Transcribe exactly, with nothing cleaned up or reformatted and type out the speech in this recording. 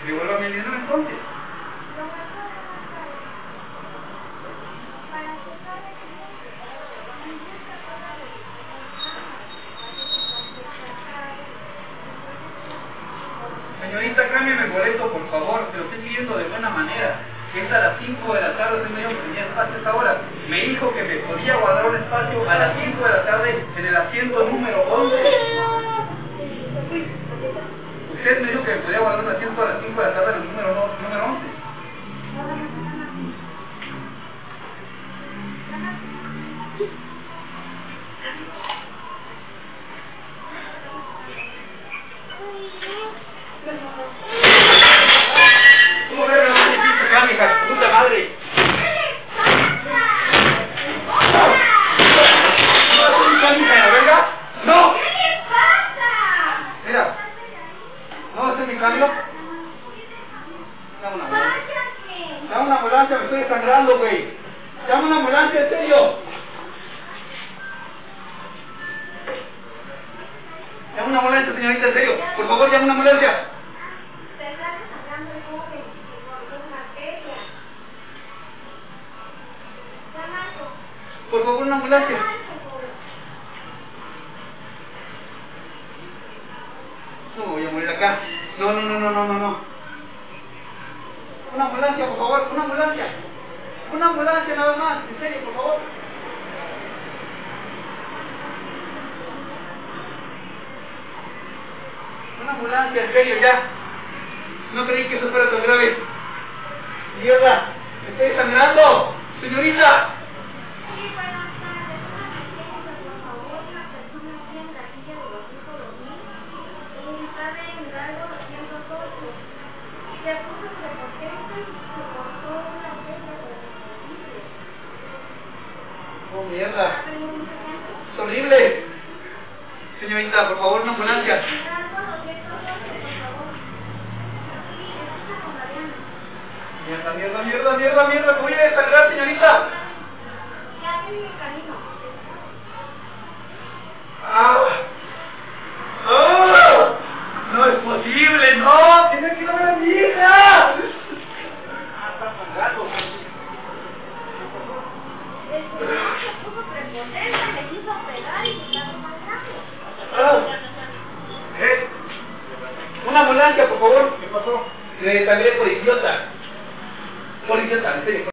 Devuélvame el dinero entonces. Señorita, cámbiame el boleto, por favor, te lo estoy pidiendo de buena manera. Es a las cinco de la tarde, usted me dijo que tenía espacio a esa hora. Me dijo que me podía guardar un espacio a las cinco de la tarde en el asiento número once. Usted me dijo que me podía guardar un asiento a las cinco de la tarde en el número, no, número once. ¿Cómo ver la difícil acá, mija? ¡Puta madre! ¡No! ¿Qué le pasa? Mira. ¿No ese es mi cambio? Dame una ambulancia. Dame una ambulancia, me estoy desangrando, güey. Dame una ambulancia, en serio. Llama una ambulancia, señorita, en serio. Por favor, llama una ambulancia. Se está desangrando el joven por una arteria. Llamazo. Por favor, una ambulancia. No me voy a morir acá. No, no, no, no, no, no, no. Una ambulancia, por favor, una ambulancia. Una ambulancia nada más, en serio, por favor. Una ambulancia, en serio, ya. No creí que eso fuera tan grave. Mierda, me estoy desangrando. Señorita. Sí, buenas tardes. Una emergencia, por favor. Una persona aquí en la silla de los cinco dos mil. Está en Hidalgo doscientos ocho. Y se puso prepotente y se cortó una arteria de los sensibles. Oh, mierda. ¿Ha venido mucha gente? Es horrible. Señorita, por favor, una ambulancia. Hidalgo doscientos ocho, por favor. Sí, escucha con Mariana. Mierda, mierda, mierda, mierda, mierda. Me voy a desangrar, señorita. Ya viene mi camino. ¡Ah! ¡Ah! ¡No es posible! ¡No! ¡Tiene que ir a ver a mi hija! ¡Ah, está sangrando! El señor se puso prepotente, me quiso pegar y me está sangrando. ¡Ah! ¿Eh? Una ambulancia, por favor. ¿Qué pasó? Me desangré por idiota. Por idiota, en serio.